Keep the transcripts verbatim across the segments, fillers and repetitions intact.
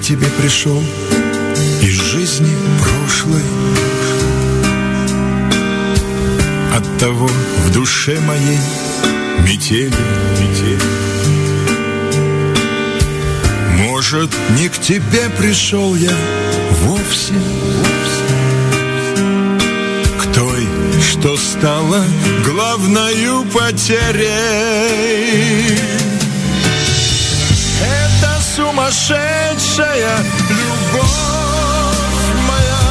тебе пришел из жизни прошлой. Оттого в душе моей метели, метели. Может, не к тебе пришел я вовсе, вовсе, к той, что стала главною потерей. Это сумасшедшая любовь моя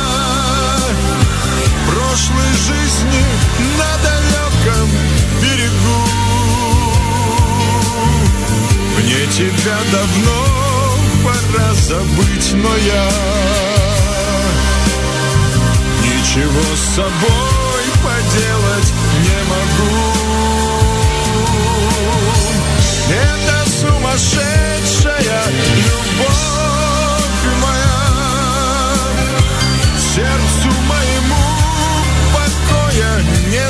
прошлой жизни на далеком берегу. Мне тебя давно пора забыть, но я ничего с собой поделать не могу. Это сумасшедшая любовь моя сердцу моему покоя не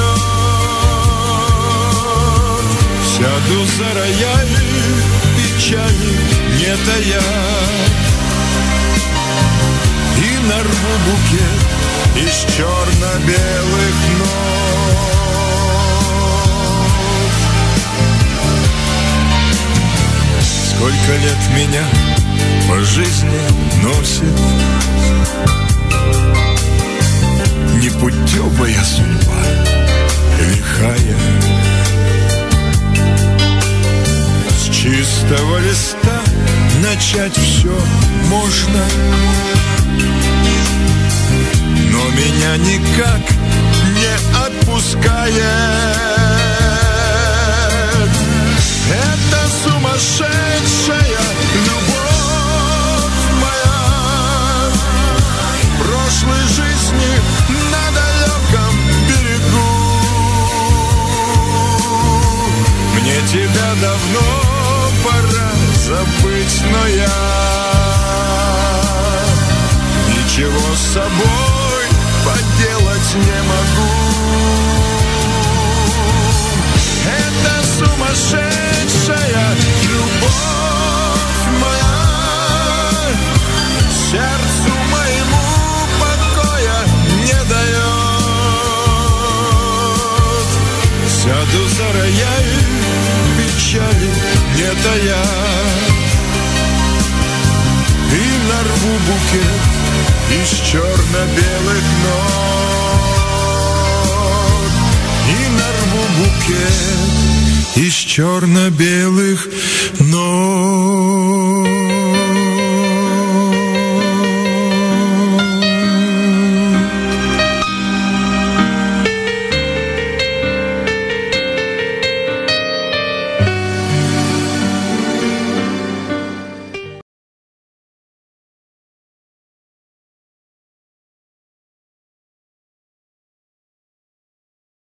дает. Сяду за рояли, печали не тая, и нарву букет из черно-белых нот. Сколько лет меня по жизни носит непутевая судьба, лихая. С чистого листа начать все можно, но меня никак не отпускает. Это сумасшедшая любовь моя прошлой жизни на далеком берегу. Мне тебя давно пора забыть, но я ничего с собой поделать не могу. Это сумасшедшая любовь моя сердцу моему покоя не дает. Сяду за рояль, печали не тая, и нарву букет из черно-белых нот, и нарву букет из черно-белых нот.